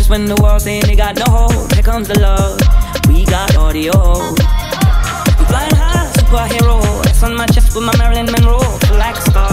when the world saying they got no hope. Here comes the love, we got audio. We flying high, superhero. That's on my chest with my Marilyn Monroe. Feel like a star.